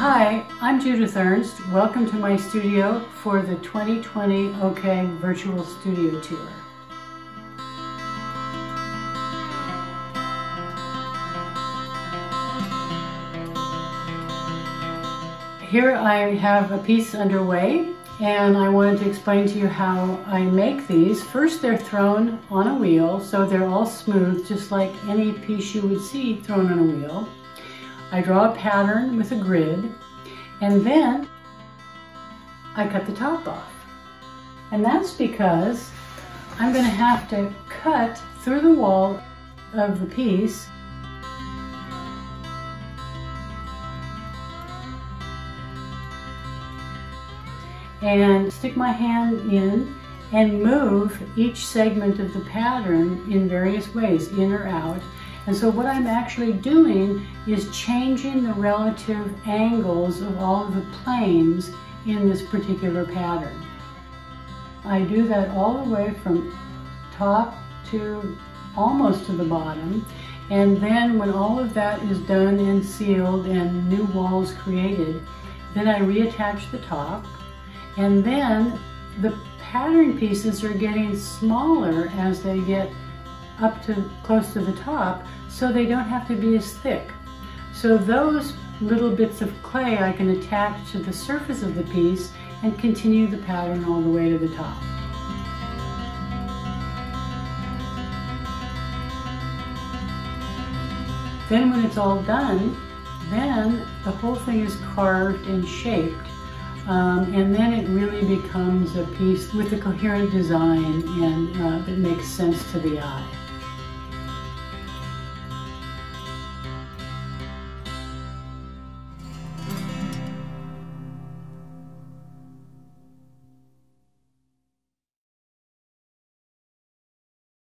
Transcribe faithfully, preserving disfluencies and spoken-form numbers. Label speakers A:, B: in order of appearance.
A: Hi, I'm Judith Ernst. Welcome to my studio for the twenty twenty OK Virtual Studio Tour. Here I have a piece underway, and I wanted to explain to you how I make these. First, they're thrown on a wheel, so they're all smooth, just like any piece you would see thrown on a wheel. I draw a pattern with a grid, and then I cut the top off. And that's because I'm going to have to cut through the wall of the piece and stick my hand in and move each segment of the pattern in various ways, in or out. And so what I'm actually doing is changing the relative angles of all of the planes in this particular pattern. I do that all the way from top to almost to the bottom. And then when all of that is done and sealed and new walls created, then I reattach the top. And then the pattern pieces are getting smaller as they get up to close to the top, so they don't have to be as thick. So those little bits of clay I can attach to the surface of the piece and continue the pattern all the way to the top. Then when it's all done, then the whole thing is carved and shaped. Um, and then it really becomes a piece with a coherent design and uh, that makes sense to the eye.